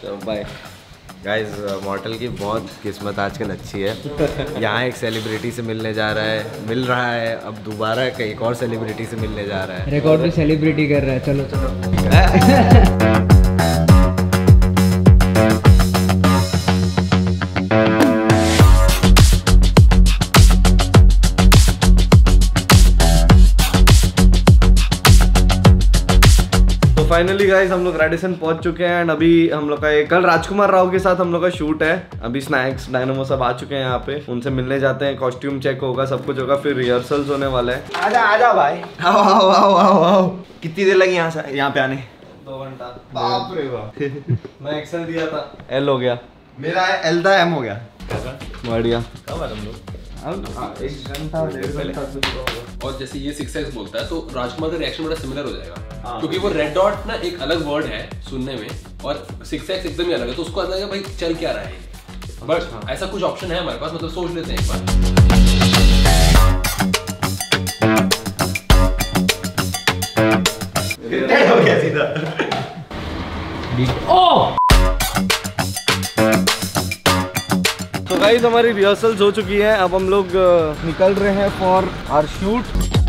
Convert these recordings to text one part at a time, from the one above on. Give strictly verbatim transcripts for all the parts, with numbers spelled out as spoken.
तो bye guys. मॉर्टल की बहुत किस्मत आजकल अच्छी है। यहाँ एक सेलिब्रिटी से मिलने जा रहा है, मिल रहा है, अब दोबारा एक और सेलिब्रिटी से मिलने जा रहा है। रिकॉर्ड भी सेलिब्रिटी कर रहा है। चलो चलो फाइनली गाइस हम लोग रेडिसन पहुंच चुके हैं एंड अभी हम लोग का एक कल राजकुमार राव के साथ हम लोग का शूट है। अभी स्नैक्स डायनामो सब आ चुके हैं यहाँ पे, उनसे मिलने जाते हैं। कॉस्ट्यूम चेक होगा, सब कुछ होगा, फिर रिहर्सल्स होने वाले हैं। आजा आजा भाई, आओ आओ आओ आओ आओ। कितनी देर लगी यहाँ से यहाँ पे आने? दो घंटा। बाप रे बाप। मैं एक्सेल दिया था, एल हो गया मेरा, एल था एम हो गया। बढ़िया। कब आए तुम लोग? एक घंटा डेढ़ घंटा। और जैसे ये सिक्स एक्स बोलता है तो राजकुमार का रिएक्शन बड़ा सिमिलर हो जाएगा, क्योंकि वो रेड डॉट ना एक अलग वर्ड है सुनने में और सिक्स एक्स एकदम ही अलग है, तो उसको अलग है भाई चल क्या रहा है। बट ऐसा कुछ ऑप्शन है हमारे पास, मतलब सोच लेते हैं एक बार। हो गया सीधा। ओह तो गाइस हमारी रिहर्सल्स हो चुकी है, अब हम लोग निकल रहे हैं फॉर आवर शूट।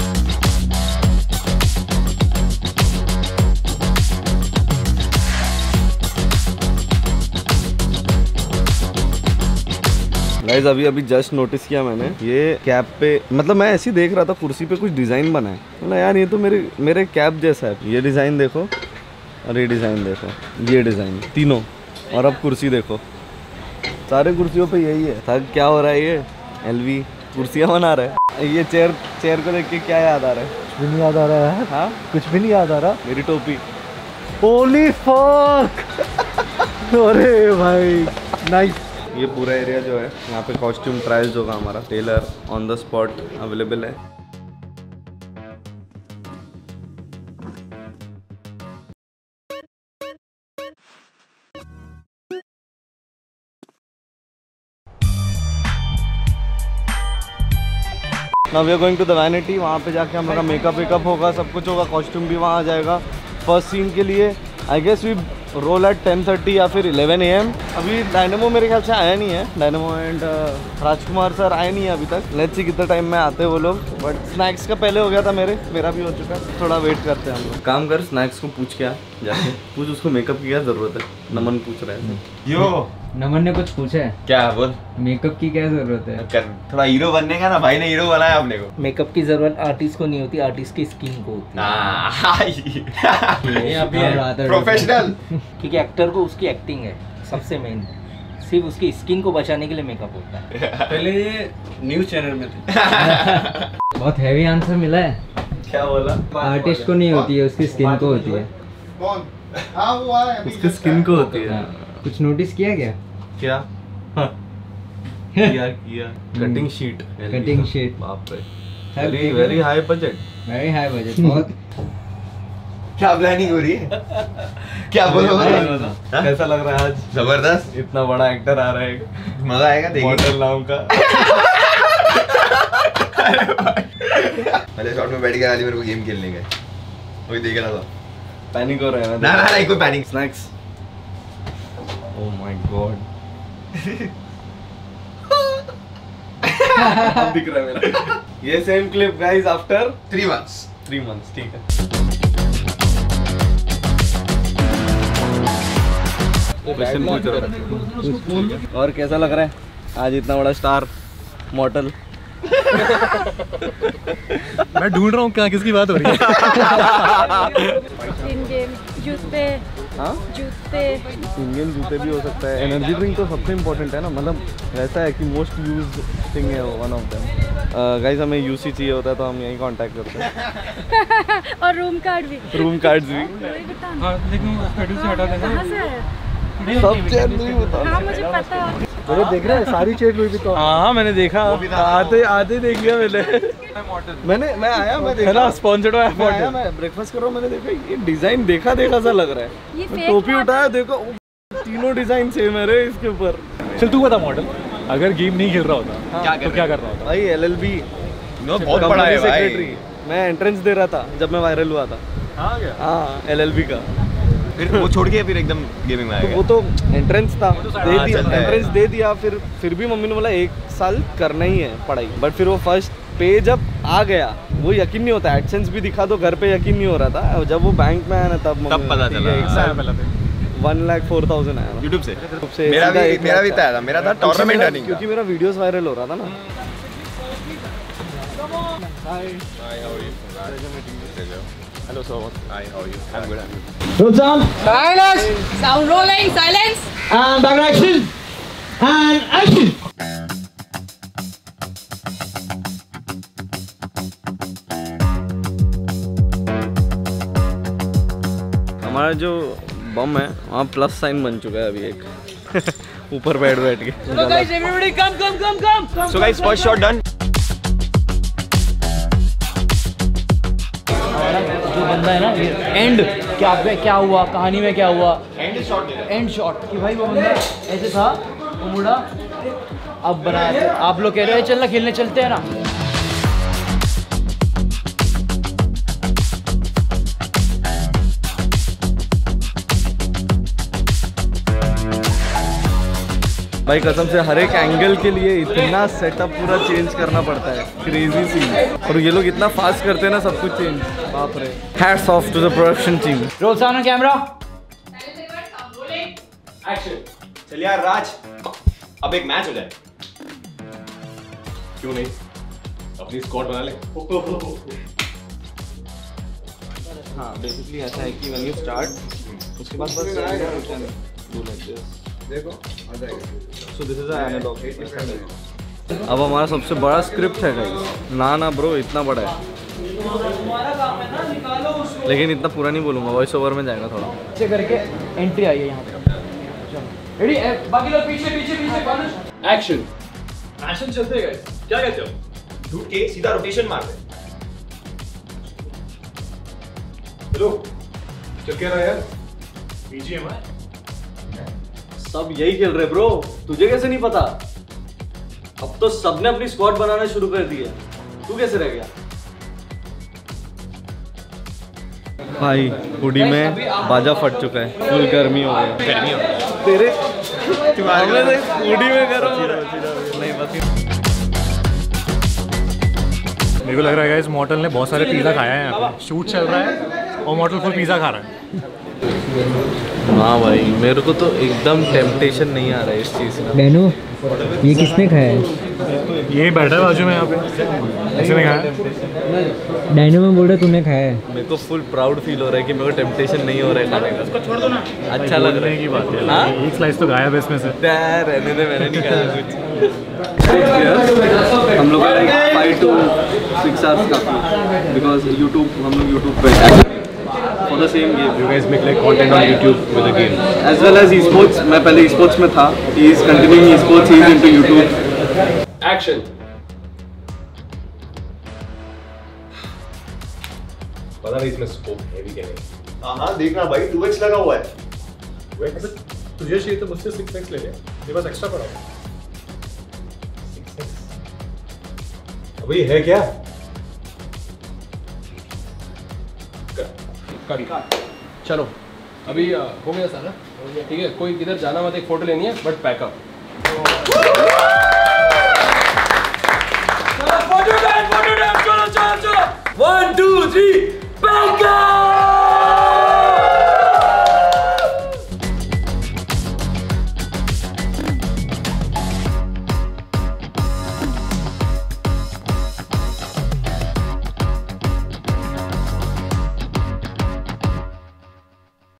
गाइस अभी अभी जस्ट नोटिस किया मैंने, ये कैप पे, मतलब मैं ऐसे ही देख रहा था, कुर्सी पे कुछ डिज़ाइन बना है। बोला यार ये तो मेरे मेरे कैप जैसा है। ये डिज़ाइन देखो और ये डिज़ाइन देखो, ये डिज़ाइन तीनों, और अब कुर्सी देखो, सारे कुर्सियों पे यही है। थक क्या हो रहा है, ये एलवी कुर्सियाँ बना रहा है। ये चेयर चेयर को देख के क्या याद आ रहा है? कुछ भी नहीं याद आ रहा है। हाँ कुछ भी नहीं याद आ रहा। मेरी टोपी। Holy fuck. अरे भाई नाइस। ये पूरा एरिया जो है यहाँ पे कॉस्ट्यूम ट्रायल्स होगा हमारा। Tailor on the spot available है। Now we are going to the vanity. वहाँ पे जाके हम लोग का मेकअप वेकअप होगा, सब कुछ होगा, कॉस्ट्यूम भी वहाँ आ जाएगा। फर्स्ट सीन के लिए I guess we roll at ten thirty या फिर इलेवन ए एम। अभी डायनामो मेरे ख्याल से आया नहीं है, डायनामो एंड राजकुमार सर आए नहीं है अभी तक। लेट्स सी कितना टाइम में आते हैं वो लोग। बट स्नैक्स का पहले हो गया था मेरे, मेरा भी हो चुका है, थोड़ा वेट करते हैं हम लोग। काम कर, स्नैक्स को पूछ क्या जाके पूछ उसको मेकअप की क्या जरूरत है। नमन पूछ रहे हैं। यो नमन ने कुछ पूछा है क्या? बोल। मेकअप की क्या जरूरत है? कर थोड़ा हीरो बनने का ना, भाई ने हीरो बनाया अपने को। मेकअप की जरूरत आर्टिस्ट को नहीं होती, आर्टिस्ट की स्किन को होती है। प्रोफेशनल। क्योंकि एक्टर को उसकी एक्टिंग है सबसे मेन, सिर्फ उसकी स्किन को बचाने के लिए मेकअप होता है। पहले ये न्यूज चैनल में थे। बहुत हैवी आंसर मिला है। क्या बोला? आर्टिस्ट को नहीं होती है, उसकी स्किन को होती है। कौन? हाँ वो आया। उसकी स्किन को होती है। कुछ नोटिस किया क्या? क्या? हाँ। किया किया। Cutting sheet. Cutting sheet. बाप रे। Very very high budget. Very high budget. बहुत। क्या प्लानिंग हो रही है? क्या बोलोगे? कैसा लग रहा है आज? जबरदस्त। इतना बड़ा एक्टर आ रहा है, मजा आएगा देखिए। मॉडल नाम का। पहले शॉट में बैठ गया, मेरे को गेम खेलने गए, वही देख रहा था। पैनिक हो रहा है ना ना ना, कोई panic. Snacks. Oh my god. अब दिख रहा है मेरा। ये same clip guys after three months. Three months ठीक है। क्वेश्चन पूछ रहा। और कैसा लग रहा है आज इतना बड़ा स्टार मॉडल? मैं ढूंढ रहा हूँ क्या, किसकी बात हो रही है। इंडियन जूते। हाँ जूते। इंडियन जूते भी हो सकता है। एनर्जी ड्रिंक तो सबसे इम्पोर्टेंट है ना, मतलब ऐसा है कि मोस्ट यूज थिंग है वन ऑफ देम। गाइस हमें यूसी चाहिए होता है तो हम यही कांटेक्ट करते हैं। और रूम कार्ड भी। रूम कार्ड्स भी। हाँ लेकिन शेड्यूल से हटा देना। कहाँ से है? सब चेयर नहीं बता। हाँ मुझे पता है। अरे देख रहा है सारी चेयर लुई विटॉन। हाँ मैंने देखा, आते आते देख लिया मैंने। मैंने मैं आया मैं देखा ना स्पॉन्सर्ड है। मैं आया मैं ब्रेकफास्ट कर रहा हूँ, मैंने देखा ये डिजाइन देखा देखा सा लग रहा है। ये मैं टोपी उठाया देखो तीनों डिजाइन सेम है रे इसके ऊपर। चल तू बता मॉडल, अगर गेम नहीं खेल रहा होता हाँ, तो क्या कर रहा होता? भाई एलएलबी बहुत बड़ा है भाई। मैं एंट्रेंस दे रहा था जब मैं वायरल हुआ था। हाँ क्या? हाँ एलएलबी का। फिर वो छोड़ के फिर एकदम गेमिंग में आ तो गया। वो तो एंट्रेंस था, दे हाँ, दिया चलता है। एंट्रेंस दे दिया, फिर फिर भी मम्मी ने बोला एक साल करना ही है पढ़ाई। बट फिर वो फर्स्ट पे जब आ गया वो यकीन नहीं होता, एडसेंस भी दिखा तो घर पे यकीन नहीं हो रहा था, और जब वो बैंक में आया ना तब तब पता चला। एक साल वन लाख फोर थाउजेंड आया ना यूट्यूब से YouTube से मेरा सीधा भी एक मेरा लाख भी का। था मेरा था क्योंकि टूर्नामेंट मेरा- रनिंग क्योंकि मेरा वीडियोस वायरल हो रहा था ना। Hello sir hi how are you I am good I am Roll sound. Silence. Sound rolling, silence. And back action. And action. हमारा जो बम है वहाँ प्लस साइन बन चुका है अभी एक ऊपर बैठ बैठ के। So guys, everybody come, come, come, come. come so guys first shot done. जो बंदा है ना ये एंड क्या क्या हुआ कहानी में क्या हुआ एंड शॉट एंड शॉट कि भाई वो बंदा ऐसे था वो मुड़ा अब बनाया। आप लोग कह रहे हो चलना खेलने चलते हैं ना। भाई कसम से हर एक एंगल के लिए इतना सेटअप पूरा चेंज करना पड़ता है, क्रेजी सीन। और ये लोग इतना फास्ट करते हैं ना सब कुछ चेंज, बाप रे। Hats off to the production team. Roll sound on camera. Action. चल यार राज अब एक मैच हो जाए। क्यों नहीं, अपनी स्क्वाड बना ले। हाँ बेसिकली ऐसा है कि व्हेन यू स्टार्ट उसके बाद बस डू लाइक दिस। देखो आ जाएगा। So this is a analogue. अब हमारा सबसे बड़ा स्क्रिप्ट है गाइस। ना ना ब्रो इतना बड़ा है, लेकिन इतना पूरा नहीं बोलूँगा, वॉइस ओवर में जाएगा थोड़ा। ऐसे करके एंट्री आई है यहाँ पे। रेडी, बाकी लोग पीछे पीछे पीछे। एक्शन। एक्शन चलते गए, क्या कहते हो? ढूंढ के सीधा रोटेशन मार दे। हेलो, चल क्या रहा है यार? बीजीएम है। सब यही खेल रहे ब्रो, तुझे कैसे नहीं पता? अब तो सबने अपनी स्क्वाड बनाना शुरू कर दी है, तू कैसे रह गया? भाई हुडी में बाजा फट चुका है, फुल गर्मी हो गई। गर्मी हो गई। तेरे हमने देख हुडी में गरम हो रहा है। नहीं बस मेरे को लग रहा है गाइस मॉडल ने बहुत सारे पिज़्ज़ा खाया है यहाँ पे। शूट चल रहा है और मॉडल फुल पिज़्ज़ा खा रहा है। हाँ भाई मेरे को तो एकदम टेम्पटेशन नहीं आ रहा है इस चीज़ का। डैनो ये किसने खाया है? ये बैठा है बाजू में यहाँ पे, इसने खाया। डैनो में बोल रहा तूने खाया है। मेरे को फुल प्राउड फील हो रहा है कि मेरे को टेम्पटेशन नहीं हो रहा है खाने का। छोड़ दो ना, अच्छा लग रहा है की बात है। हाँ? एक स्लाइस तो गायब है इसमें से। यार रहने दे, मैंने नहीं खाया कुछ। हम लोग फाइव टू सिक्स आवर्स काफी, बिकॉज यूट्यूब हम लोग यूट्यूब पे for the same game. You guys make like content on YouTube with a game. As well as e-sports, मैं पहले e-sports में था, he is continuing e-sports, he is into YouTube. Action. पता नहीं इसमें स्कोप है भी क्या नहीं। हाँ हाँ देखना भाई टू एक्स लगा हुआ है। तुझे चाहिए तो मुझसे सिक्स एक्स ले ले, ये बस एक्स्ट्रा पड़ा। अभी है क्या? चलो अभी आ, हो गया सारा, ठीक है। कोई किधर जाना मत, एक फोटो लेनी है but pack up. Photo time, photo time, चलो चलो चलो। One two three pack up.